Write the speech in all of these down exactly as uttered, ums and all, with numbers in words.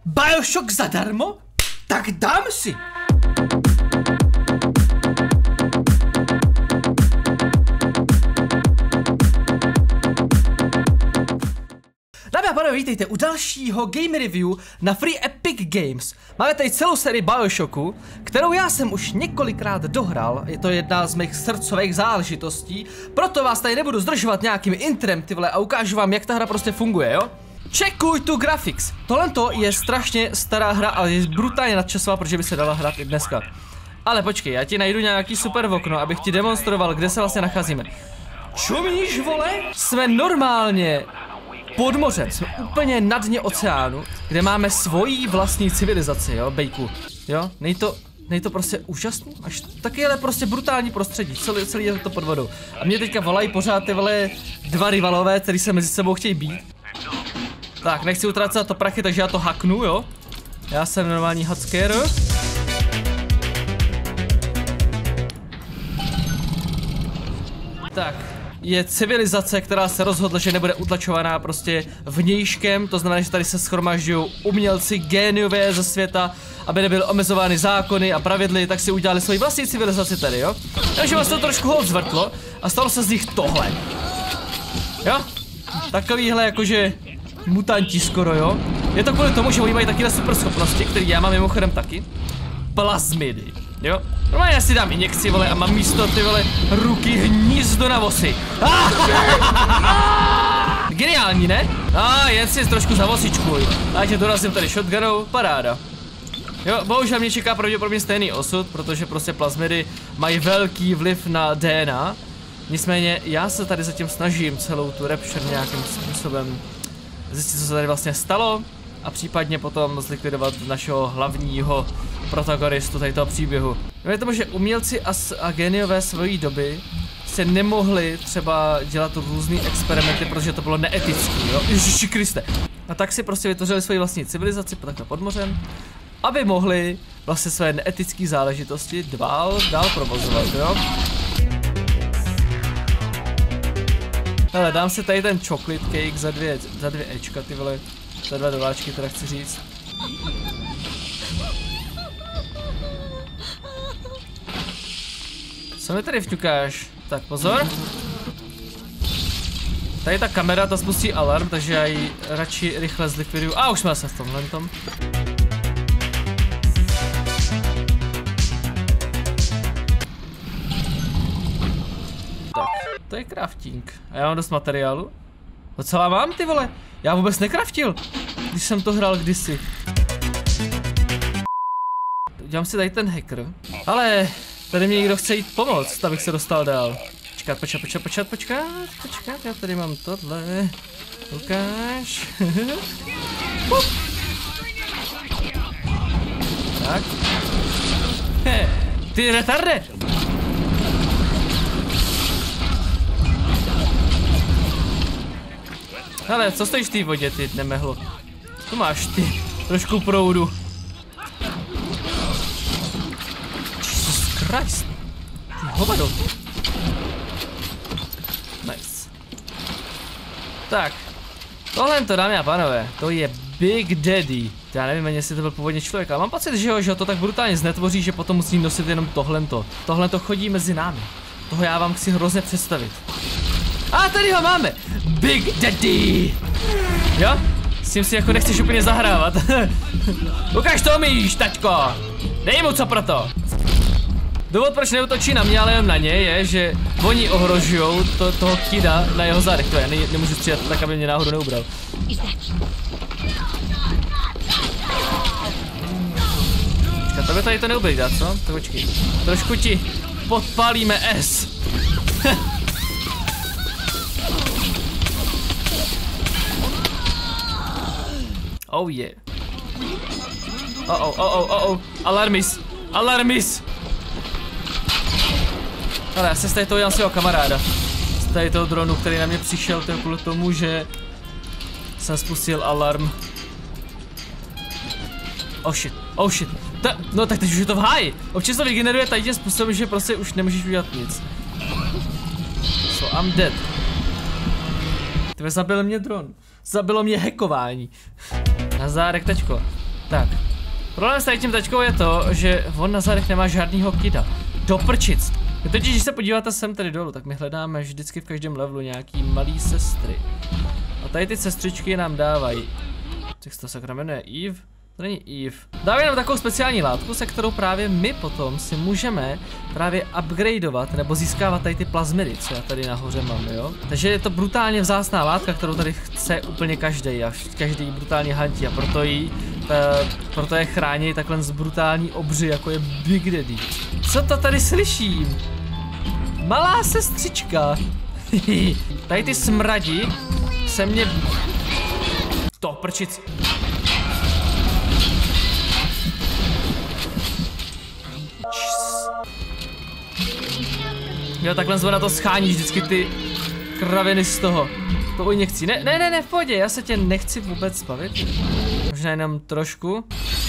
BioShock zadarmo? Tak dám si! Dámy a pánové, vítejte u dalšího game review na Free Epic Games. Máme tady celou sérii BioShocku, kterou já jsem už několikrát dohrál. Je to jedna z mých srdcových záležitostí. Proto vás tady nebudu zdržovat nějakým intrem, ty vole, a ukážu vám, jak ta hra prostě funguje, jo? Čekuj tu graphics. Tohle je strašně stará hra, ale je brutálně nadčasová, protože by se dala hrát i dneska. Ale počkej, já ti najdu nějaký super okno, abych ti demonstroval, kde se vlastně nacházíme. Čumíš, vole? Jsme normálně pod mořem, jsme úplně na dně oceánu, kde máme svoji vlastní civilizaci, jo, bejku, jo, nej to, nej to prostě úžasný, až taky ale prostě brutální prostředí, celý, celý je to pod vodou. A mě teďka volají pořád ty vole dva rivalové, který se mezi sebou chtějí být. Tak, nechci utrácet to prachy, takže já to hacknu, jo. Já jsem normální hacker. Tak, je civilizace, která se rozhodla, že nebude utlačovaná prostě vnějškem. To znamená, že tady se shromažďují umělci, géniové ze světa, aby nebyly omezovány zákony a pravidly, tak si udělali svoji vlastní civilizaci tady, jo. Takže vás to trošku hold zvrtlo a stalo se z nich tohle. Jo? Takovýhle jakože mutanti skoro, jo. Je to kvůli tomu, že oni mají takové super schopnosti, které já mám mimochodem taky. Plazmidy, jo. Normálně já si dám injekci, vole, a mám místo ty vole ruky hnízdo na vosy. Geniální, ne? A jen si trošku zavosičkuj. Takže dorazím tady shotgunou, paráda. Jo, bohužel mě čeká pravděpodobně stejný osud, protože prostě plazmidy mají velký vliv na D N A. Nicméně já se tady zatím snažím celou tu rapture nějakým způsobem zjistit, co se tady vlastně stalo a případně potom zlikvidovat našeho hlavního protagonistu tady toho příběhu. Je tomu, že umělci a, a geniové svojí doby se nemohli třeba dělat různý experimenty, protože to bylo neetický, jo? Ježiši Kriste. A tak si prostě vytvořili svoji vlastní civilizaci takhle pod mořem, aby mohli vlastně své neetické záležitosti dál, dál provozovat, jo? Hele, dám si tady ten chocolate cake za dvě, za dvě Ečka, ty vole, za dva doláčky, teda chci říct. Co mi tady vťukáš? Tak pozor. Tady ta kamera, ta spustí alarm, takže já ji radši rychle zlikviduju. A už jsme se v tomhle tom. To je crafting. A já mám dost materiálu. Docela mám, ty vole. Já vůbec nekraftil, když jsem to hrál kdysi. Dělám si tady ten hacker. Ale tady mě někdo chce jít pomoct, abych se dostal dál. Počkat, počkat, počkat, počkat, počkat, počkat. Já tady mám tohle. Ukáž. Tak. He, ty retarde. Hele, co stojíš v té vodě, ty nemehlo? Tu máš ty, trošku proudu. Jesus Christ. Ty hovado. Nice. Tak. Tohle to, dámy a pánové, to je Big Daddy. Já nevím, jestli to byl původně člověk, ale mám pocit, že ho, že ho to tak brutálně znetvoří, že potom musí nosit jenom tohleto. Tohle to chodí mezi námi. Toho já vám chci hrozně představit. A tady ho máme! Big Daddy! Jo? S tím si jako nechceš úplně zahrávat. Ukaž to umíš, taťko! Dej mu co pro to! Důvod, proč neutočí na mě, ale jen na ně, je, že oni ohrožujou to, toho kida na jeho zádech. To já ne, nemůžu střílet tak, aby mě náhodou neubral. Počkat, tebe tady to neublídá, co? Tak počkej. Trošku ti podpálíme S. Oh yeah. Oh oh oh oh oh oh. Alarmis. Alarmis. Ale já se z tady toho dělám svého kamaráda. Z tady toho dronu, který na mě přišel, to je kvůli tomu, že jsem spustil alarm. Oh shit, oh shit. Ta, no tak teď už je to v háji. Občas to vygeneruje tady tím způsobem, že prostě už nemůžeš udělat nic. So I'm dead. Tebe zabil mě dron. Zabilo mě hackování. Nazdárek, tačko. Tak. Problém s tady tím tačkou je to, že on na zádech nemá žádnýho kida. Do prčic. Totiž, když se podíváte sem tady dolů, tak my hledáme vždycky v každém levelu nějaký malý sestry. A tady ty sestřičky nám dávají. Jak se to sakra jmenuje? Eve? To není Eve. Dávají nám takovou speciální látku, se kterou právě my potom si můžeme právě upgradeovat nebo získávat tady ty plazmidy, co já tady nahoře mám, jo? Takže je to brutálně vzácná látka, kterou tady chce úplně každý a každý brutálně hantí a proto jí, ta, proto je chrání takhle z brutální obři, jako je Big Daddy. Co to tady slyším? Malá sestřička. Tady ty smradi se mě... To prčic. Jo, takhle se na to schání vždycky ty kraviny z toho. To injekcí. Ne, ne, ne, ne, v pohodě, já se tě nechci vůbec bavit. Možná jenom trošku.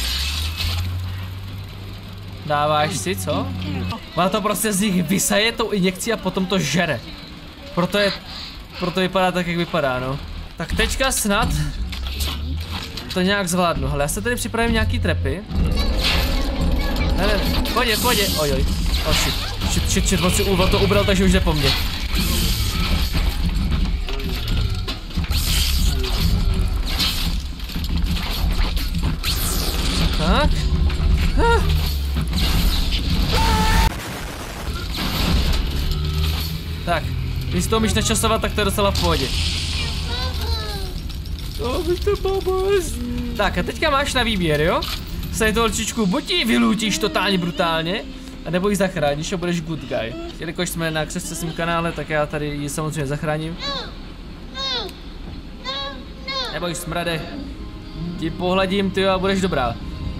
Dáváš si, co? Ona to prostě z nich vysaje tou injekcí a potom to žere. Proto je, proto vypadá tak, jak vypadá, no. Tak teďka snad to nějak zvládnu. Hele, já se tady připravím nějaký trepy. Ne, ne, ne, pojď, pojď, ojoj. Oh shit, shit, shit, shit, on si on to ubral, takže už jde po mně. Tak. Ah. Tak, když to umíš načasovat, tak to je docela v pohodě. Tak a teďka máš na výběr, jo? Se tu holčičku, buď ji vylutíš totálně brutálně, a nebo ji zachráníš a budeš good guy. Jelikož jsme na křesce svým kanále, tak já tady ji samozřejmě zachráním. Neboj smrade. Ti pohladím, ty a budeš dobrá.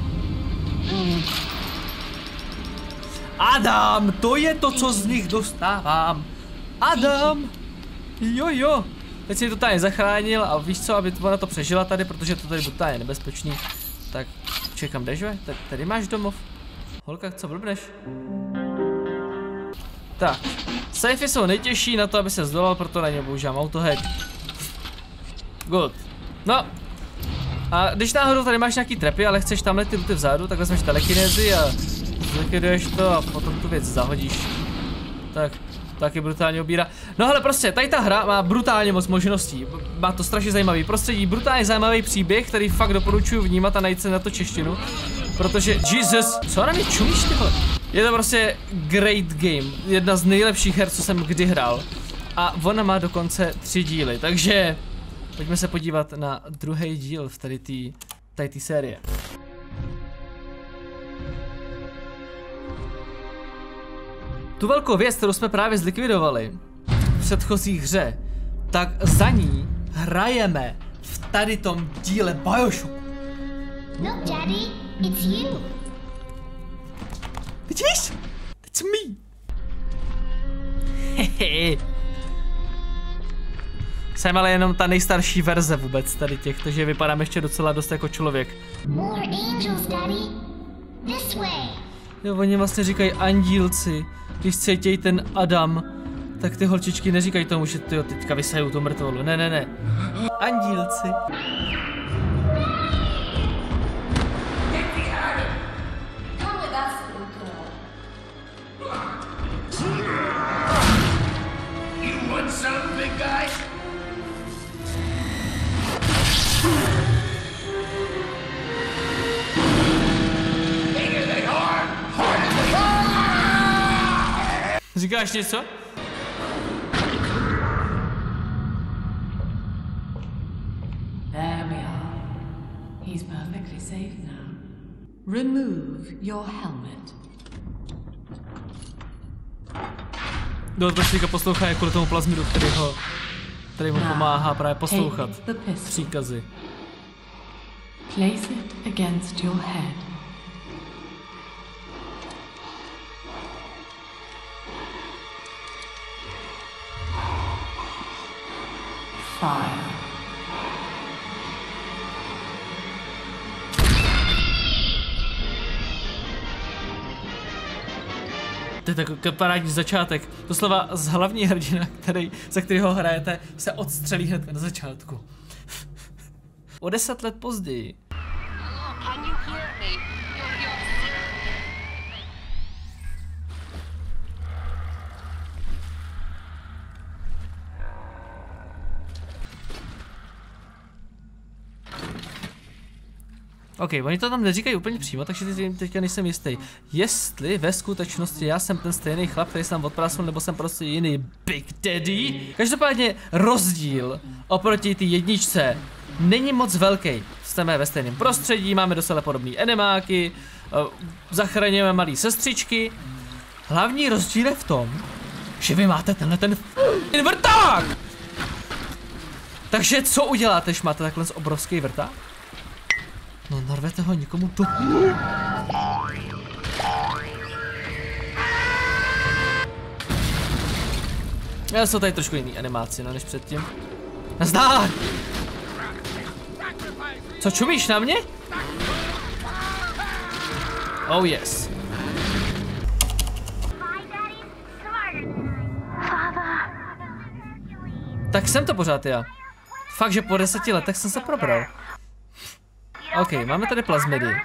Adam, to je to, co z nich dostávám. Adam. Jo, jo. Teď si ji totálně zachránil a víš co, aby ona to přežila tady, protože to tady bude je nebezpečný. Tak, čekám, jdeš, ve? Tady máš domov. Holka, co blbneš? Tak, safey jsou nejtěžší na to, aby se zdolal, proto na ně používám autohack. Good. No. A když náhodou tady máš nějaký trepy, ale chceš tamhle ty ruty vzadu, tak vezmeš telekinézi a zlikviduješ to a potom tu věc zahodíš. Tak, taky brutálně obírá. No ale prostě, tady ta hra má brutálně moc možností. Má to strašně zajímavý prostředí, brutálně zajímavý příběh, který fakt doporučuji vnímat a najít se na to češtinu. Protože, Jesus, co na mě čumíš tyhle? Je to prostě great game, jedna z nejlepších her, co jsem kdy hrál. A ona má dokonce tři díly, takže pojďme se podívat na druhý díl v tady té tady té série. Tu velkou věc, kterou jsme právě zlikvidovali v předchozí hře, tak za ní hrajeme v tady tom díle Bioshocku. No, Daddy, it's you. Vidíš? It's me. Hehe. Jsem ale jenom ta nejstarší verze vůbec tady těch, takže vypadám ještě docela dost jako člověk. More angels, Daddy. This way. Jo, oni vlastně říkají andílci. Když cítějí ten Adam, tak ty holčičky neříkají tomu, že tyjo, teďka vysajou tu mrtvolu. Ne, ne, ne. Andílci. Říkáš něco? There we are. He's perfectly safe now. Remove your helmet. Dohodbačníka poslouchá kvůli tomu plazmidu, který ho, který mu pomáhá právě poslouchat příkazy. Place it against your head. Fire. To je takový parádní začátek. Doslova z hlavní hrdina, který, za kterého hrajete, se odstřelí hned na začátku. O deset let později. Can you OK, oni to tam neříkají úplně přímo, takže teďka nejsem jistý. Jestli ve skutečnosti já jsem ten stejný chlap, který jsem odprásnul, nebo jsem prostě jiný Big Daddy. Každopádně rozdíl oproti té jedničce není moc velký. Jsme ve stejném prostředí, máme docela podobné enemáky, zachraňujeme malé sestřičky. Hlavní rozdíl je v tom, že vy máte tenhle ten vrták! Takže co uděláte, když máte takhle obrovský vrták? No, narvete ho nikomu do... Já jsou tady trošku jiný animáci, no, než předtím. Nazdár! Co čumíš na mě? Oh yes. Tak jsem to pořád já. Fakt, že po deseti letech jsem se probral. OK, máme tady plazmidy.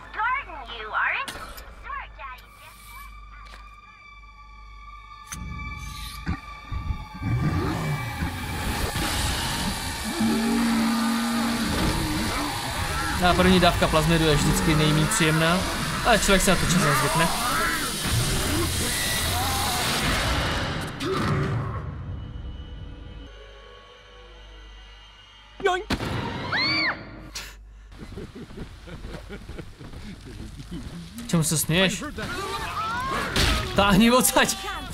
A první dávka plazmidu je vždycky nejméně příjemná, ale člověk se na to časem zvykne. Čemu se směješ? Táhni odsaď!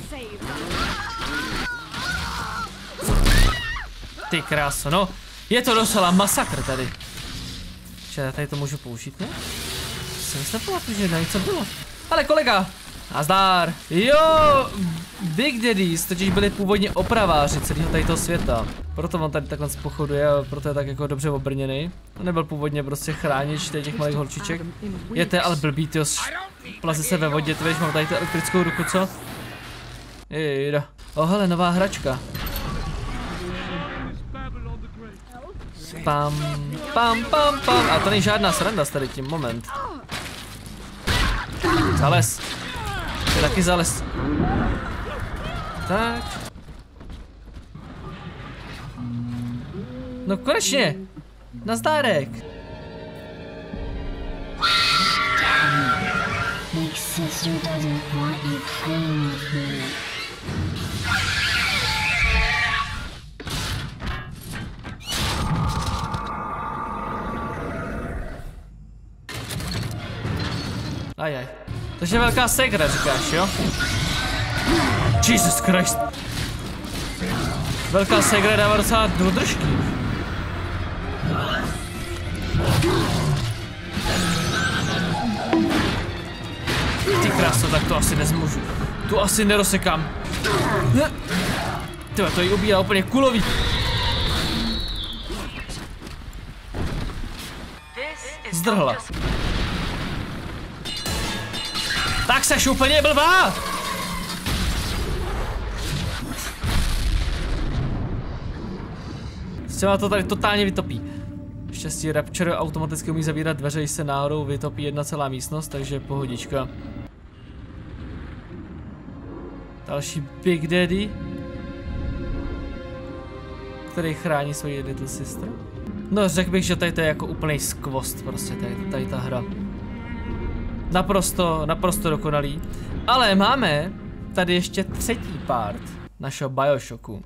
Ty kráso, no. Je to docela masakr tady. Če, tady to můžu použít, ne? Jsem se nepamatuju, že na něco bylo. Ale kolega! Nazdár! Jo! Big Daddies totiž byli původně opraváři celého tady toho světa. Proto on tady takhle pochoduje a proto je tak jako dobře obrněný. To nebyl původně prostě chránič těch malých holčiček. Je to ale blbý, tyjo. Plazí se ve vodě, ty víš, mám tady tu elektrickou ruku, co? Jejda. Oh, hele, nová hračka. Pam, pam, pam, pam. A to není žádná sranda s tady tím, moment. Zales. To je taky zales. Tak. No konečně. Nazdárek. My sister doesn't want you playing with me. Ajaj. Takže velká segra, říkáš, jo? Jesus Christ. Velká segra dává docela do držky. Ty kráso, tak to asi nezmůžu. Tu asi nerozsekám. Tyhle, to jí ubírá úplně kulový. Zdrhla. Tak seš úplně blbá! Třeba to tady totálně vytopí. Štěstí, Rapture automaticky umí zavírat dveře, když se náhodou vytopí jedna celá místnost, takže pohodička. Další Big Daddy, který chrání svoji little sister. No, řekl bych, že tady to je jako úplný skvost, prostě tady, tady ta hra. Naprosto, naprosto dokonalý. Ale máme tady ještě třetí part našeho Bioshocku.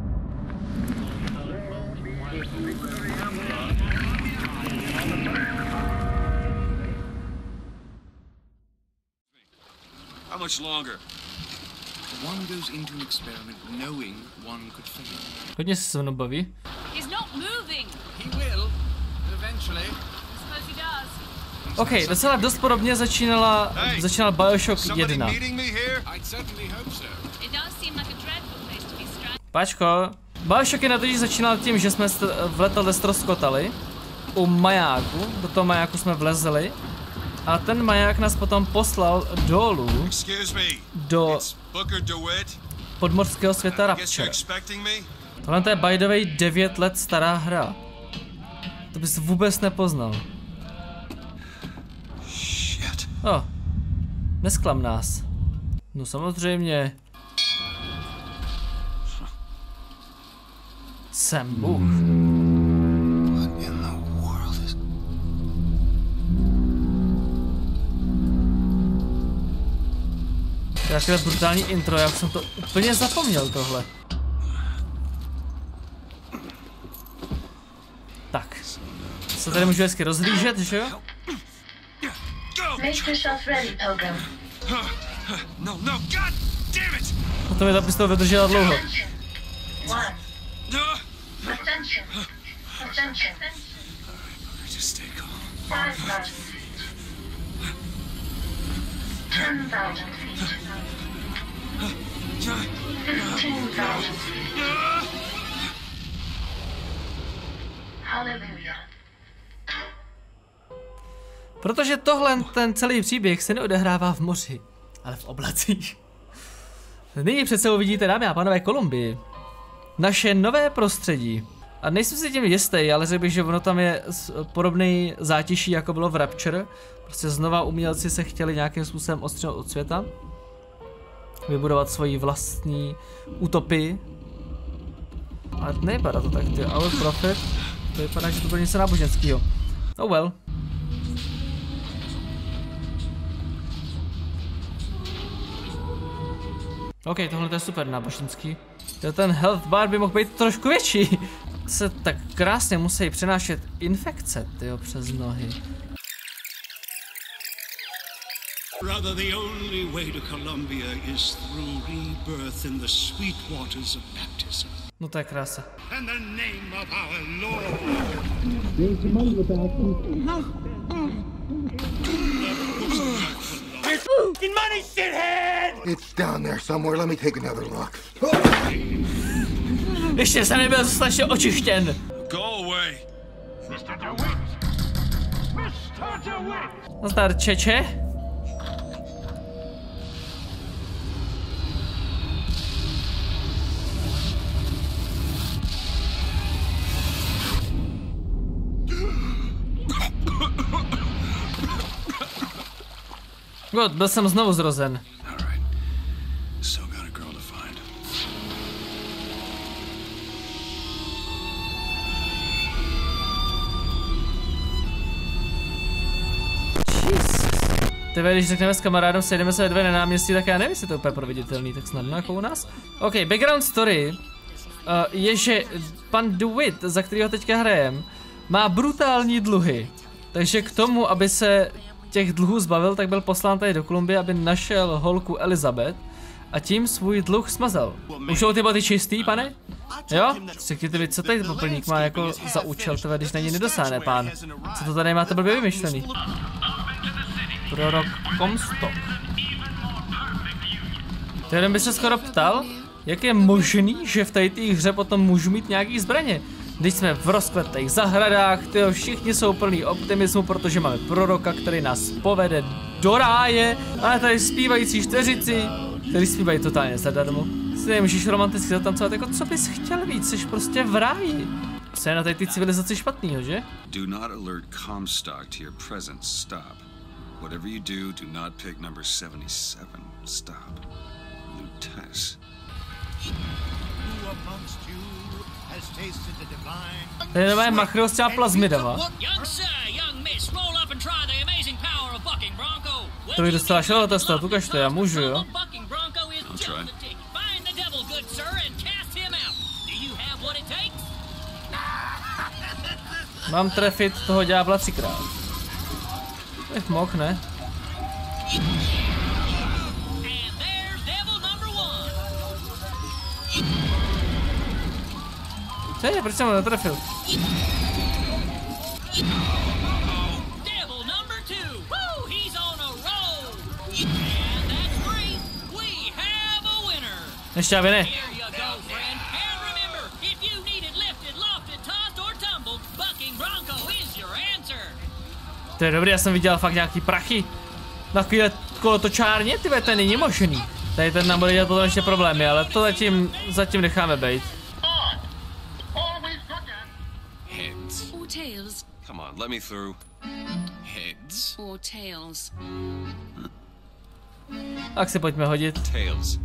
How much longer? One goes into an experiment knowing one could fail. Hodně se se mnou baví. He's not moving. He will, eventually. Suppose he does. OK, docela dost podobně začínala, začínal Bioshock jedna. Páčko, Bioshock jedna totiž začínal tím, že jsme v letadle ztroskotali u majáku, do toho majáku jsme vlezli a ten maják nás potom poslal dolů do podmořského světa Rapture. Tohle to je by the way devět let stará hra. To bys vůbec nepoznal. Oh, nesklam nás. No samozřejmě. Jsem Bůh. Takové brutální intro, jak jsem to úplně zapomněl tohle. Tak. Se tady můžu hezky rozhlížet, že jo? Make yourself ready, Pilgrim. No, no, god damn it! Potom mi ta pistole vydržela dlouho. Attention. One. Attention. Attention. Just stay calm. Five thousand feet. Ten thousand feet. Fifteen thousand feet. Hallelujah. Protože tohle, ten celý příběh se neodehrává v moři, ale v oblacích. Nyní před sebou vidíte, dámy a pánové, Kolumbii. Naše nové prostředí. A nejsem si tím jistý, ale řekl bych, že ono tam je podobný zátiší, jako bylo v Rapture. Prostě znova umělci se chtěli nějakým způsobem odstřihnout od světa. Vybudovat svoji vlastní utopii. Ale nevypadá to tak, ty Our Prophet. To vypadá, že to bylo něco náboženského. Oh well. OK, tohle je super náboženský. Ten health bar by mohl být trošku větší. Se tak krásně musí přenášet infekce, tyjo, přes nohy. Rather, the only way to Columbia is through rebirth in the sweet waters of baptism. No to je krása. In the name of our Lord. Money, shithead! It's down there somewhere. Let me take another look. Ještě jsem nebyl strašně očištěn. Go away. Mister DeWitt! Mister DeWitt! Nazdar, čeče. God, byl jsem znovu zrozen. Ty když řekneme s kamarádem, sejdeme se dvě na náměstí, tak já nevím, jestli to je úplně proveditelný, tak snadno jako u nás. OK, background story uh, je, že pan DeWitt, za kterého teďka hrajem, má brutální dluhy. Takže k tomu, aby se těch dluhů zbavil, tak byl poslán tady do Kolumbie, aby našel holku Elizabeth a tím svůj dluh smazal. Už jsou ty boty čistý, pane? Jo? Řekněte mi, co tady popelník má jako za účel, tebe, když na ní nedosáhne, pán. Co to tady máte blbě vymyšlený? Prorok Comstock. Ten by se skoro ptal, jak je možný, že v té hře potom můžu mít nějaký zbraně. Když jsme v rozkvetých zahradách, tyjo, všichni jsou plný optimismu, protože máme proroka, který nás povede do ráje. Ale tady zpívající čtyřici, který zpívají totálně zadarmo. Si nemůžeš romanticky zatancovat, jako co bys chtěl víc, jsi prostě v ráji. Co je na té civilizaci špatnýho, že? Do not alert Comstock to your presence. Stop. Whatever you do, do not pick number seventy-seven. Stop. Lutess. To je nové makro s těma plazmidama. To bych dostala šel testovat, ukaž to, já můžu, jo? Mám trefit toho ďábla třikrát. Bych mohl, ne? Co je, proč jsem ho netrefil? Ještě aby ne. To je dobrý, já jsem viděl fakt nějaký prachy. Takovýhle kolotočárně, tyhle, to není možný. Tady ten nám bude dělat potom ještě problémy, ale to zatím, zatím necháme bejt. Heads. Or tails. Come on, let me through. Heads. heads or tails? Tak si pojďme hodit. Tails.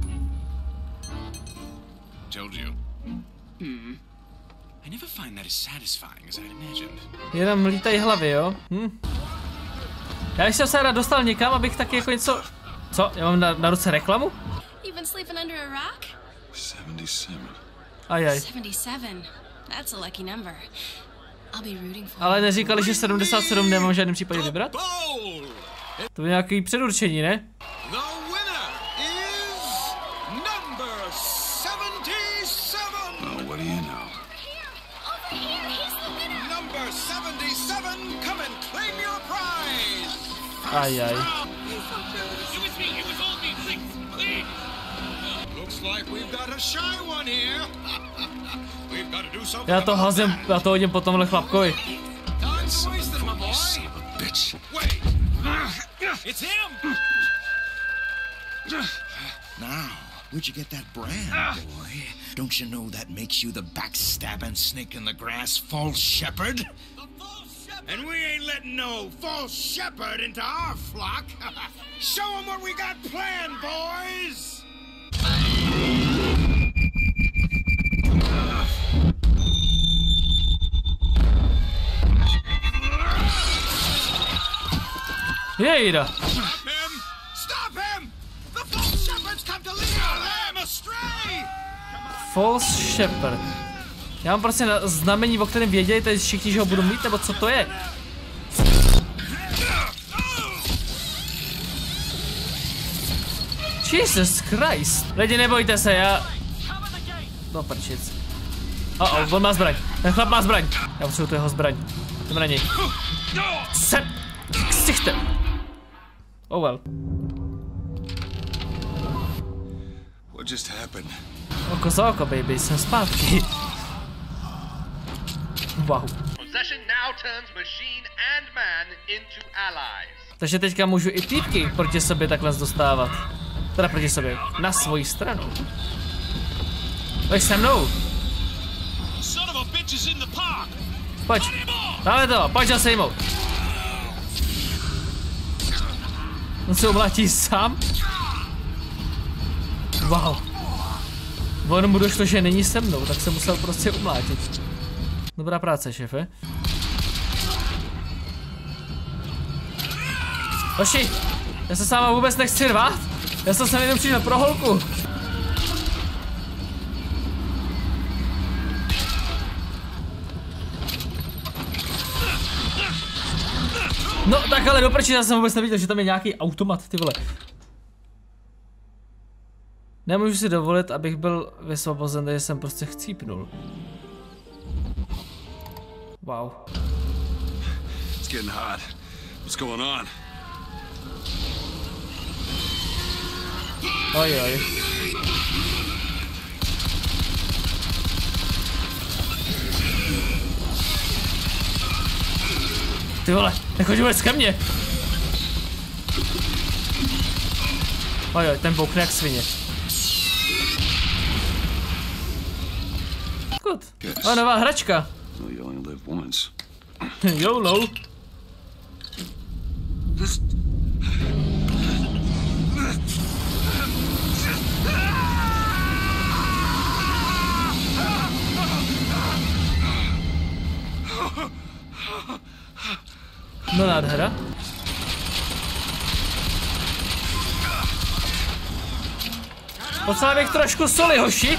Told you. Hmm. I never find that as satisfying as I'd imagined. Jenom lítají hlavy, jo? Hm. Já jsem se rád dostal někam, abych taky jako něco... Co? Já mám na, na ruce reklamu? You've been sleeping under a rock? seventy-seven. Ajaj. seventy-seven. That's a lucky number. I'll be rooting for you. Ale neříkali, že sedmdesát sedm nemám v žádném případě vybrat? To je nějaký předurčení, ne? The winner is number seventy-seven. Oh, what do you know? Over here, he's the winner! Number seventy-seven, come and claim your prize. Ajaj. It was me. It was all me. Please, please. Looks like we've got a shy one here. We've got to do something. Já to hazím, já to hodím po tomhle chlapkovi. Time's wasted, my boy. Son of a bitch. Wait. It's him. Now, where'd you get that brand, boy? Don't you know that makes you the backstabbing snake in the grass false shepherd? The false shepherd. And we ain't letting no false shepherd into our flock. Show them what we got planned, boys. Jejda. Stop him! Stop him! The false shepherd's come to lead our lamb astray! False Shepherd. Já mám prostě na znamení, o kterém věděli, tady všichni, že ho budu mít, nebo co to je? Jesus Christ. Lidi, nebojte se, já... No prčic. Oh, oh, on má zbraň. Ten chlap má zbraň. Já potřebuji tu jeho zbraň. Jdeme na něj. Sem! Ksichte! Oh well. What just happened? Oko za oko, baby, jsem zpátky. Wow. Possession now turns machine and man into allies. Takže teďka můžu i týpky proti sobě takhle dostávat. Teda proti sobě, na svoji stranu. Pojď se mnou. Son of a bitch is in the park. Pojď, dáme to, pojď ho sejmout. On se umlátí sám. Wow. On mu došlo, že není se mnou, tak se musel prostě umlátit. Dobrá práce, šéfe. Hoši, já se s váma vůbec nechci rvát. Já jsem sem jenom přišel pro holku. No tak ale doprčit, já jsem vůbec neviděl, že tam je nějaký automat, ty vole. Nemůžu si dovolit, abych byl vysvobozen, takže jsem prostě chcípnul. Wow. It's getting hot. What's going on? Oj, oj. Ty vole, nechoď vůbec ke mně. Oj, oj, ten boukne jak svině. Good. A nová hračka. Well, you only live once. YOLO. No nádhera. Potřeba bych trošku soli, hoši.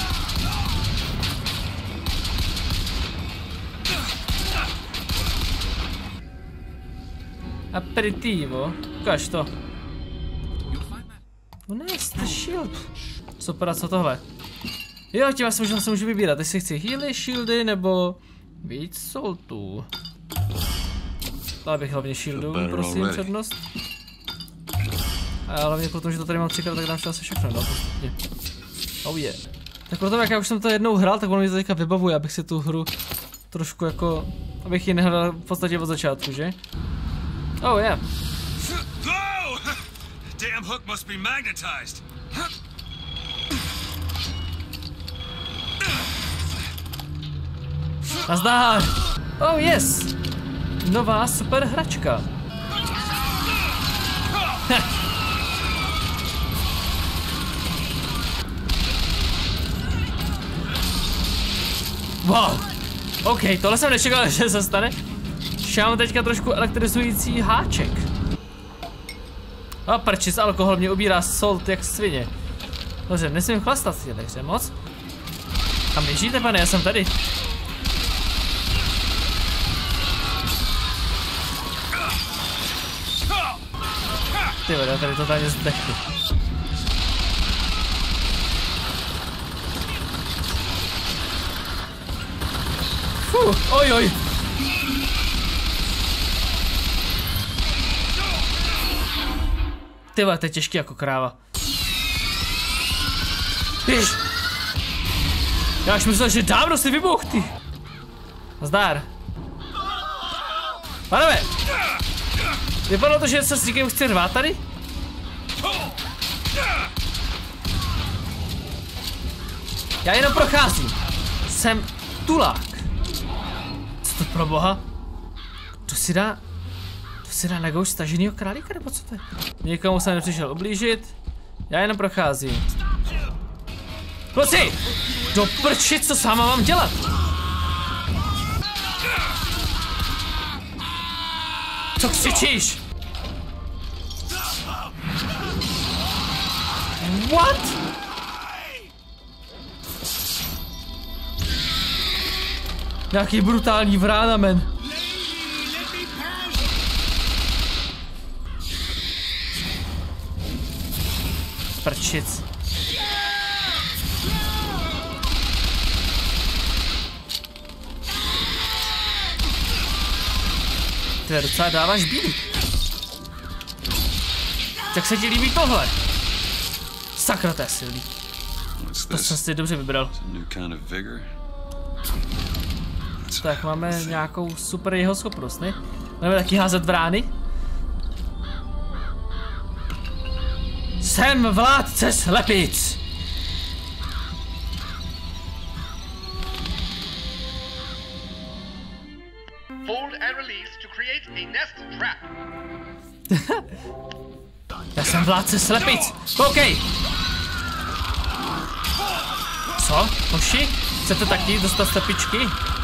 Aperitivo. Ukaž to. Oh nice, the shield. Super, a co tohle? Jo, tím asi možná se můžu vybírat, jestli chci healy, shieldy nebo víc soltů. Dal bych hlavně shieldů, prosím, přednost. A hlavně protože to tady mám třikrát, tak dám asi všechno, no postupně. Oh yeah. Tak proto, jak já už jsem to jednou hrál, tak ono mi to teďka vybavuje, abych si tu hru trošku jako, abych ji nehrál v podstatě od začátku, že? Oh yeah. Oh! Damn hook must be magnetized. Nazdar! Oh yes! Nová super hračka. Wow. OK, tohle jsem nečekal, že se stane. Já mám teďka trošku elektrizující háček. A prčis, alkohol mě ubírá solt jak svině. Dobře, nesmím chlastat si hře moc. Kam běžíte, pane, já jsem tady. Ty vole, já tady totálně zdechnu. Fuh, oj, oj. Ty vole, to je těžký jako kráva. Jež. Já už myslel, že dávno si vybuch, ty. Zdár. Pánové. Vypadalo to, že se s někým chci rvát tady? Já jenom procházím. Jsem tulák. Co to pro boha? To si dá... To si dá na gauč staženýho králíka, nebo co to je? Nikomu jsem nepřišel ublížit. Já jenom procházím. Kluci! Do prči, co sama mám dělat? Co křičíš? What? Nějaký brutální vrána, men. Prčic. Ty docela dáváš bídu. Jak se ti líbí tohle? Sakra, to je silný. To jsem si dobře vybral. Tak máme nějakou super jeho schopnost, ne? Máme taky házet vrány. Jsem vládce slepic. Hold and release to create a nest trap. Já jsem vládce slepic. Koukej. Co? Hoši? Chcete taky dostat slepičky?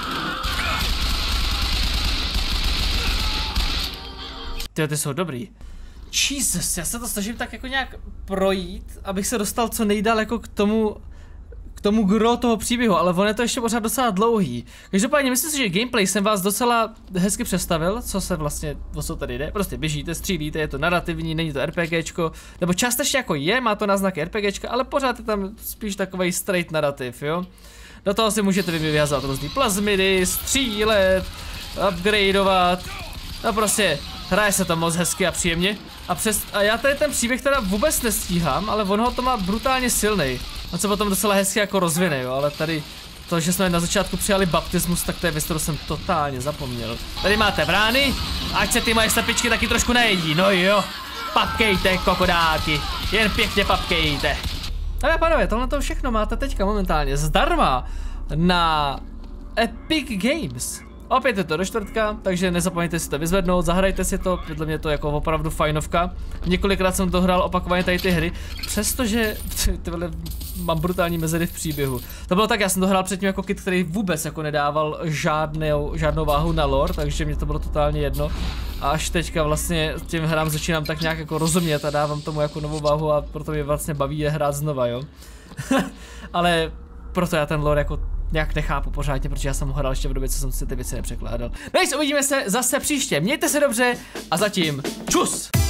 Tyjo, ty jsou dobrý. Jesus, já se to snažím tak jako nějak projít, abych se dostal co nejdál jako k tomu, k tomu gro toho příběhu, ale on je to ještě pořád docela dlouhý. Každopádně myslím si, že gameplay jsem vás docela hezky představil, co se vlastně, o co tady jde. Prostě běžíte, střílíte, je to narrativní, není to RPGčko, nebo částečně jako je, má to náznaky RPGčka, ale pořád je tam spíš takovej straight narrativ, jo. Do toho si můžete vyvázat různý plazmidy, střílet, upgradeovat, no prostě hraje se to moc hezky a příjemně. A, přes, a já tady ten příběh teda vůbec nestíhám, ale on ho to má brutálně silnej. On se potom docela hezky jako rozvine, jo, ale tady to, že jsme na začátku přijali baptismus, tak to je věc, kterou jsem totálně zapomněl. Tady máte vrány, ať se ty moje slepičky taky trošku nejedí, no jo. Papkejte, kokodáky, jen pěkně papkejte. Ale pánové, tohle to všechno máte teďka momentálně zdarma na Epic Games. Opět je to do čtvrtka, takže nezapomeňte si to vyzvednout, zahrajte si to, podle mě to jako opravdu fajnovka. Několikrát jsem to hrál opakovaně tady ty hry, přestože tyhle, mám brutální mezery v příběhu. To bylo tak, já jsem to hrál předtím jako kid, který vůbec jako nedával žádnou, žádnou váhu na lore, takže mě to bylo totálně jedno. A až teďka vlastně těm hrám začínám tak nějak jako rozumět a dávám tomu jako novou váhu a proto mě vlastně baví je hrát znova, jo. Ale proto já ten lore jako nějak nechápu pořádně, protože já jsem ho hrál ještě v době, co jsem si ty věci nepřekládal. No nic, uvidíme se zase příště, mějte se dobře a zatím čus!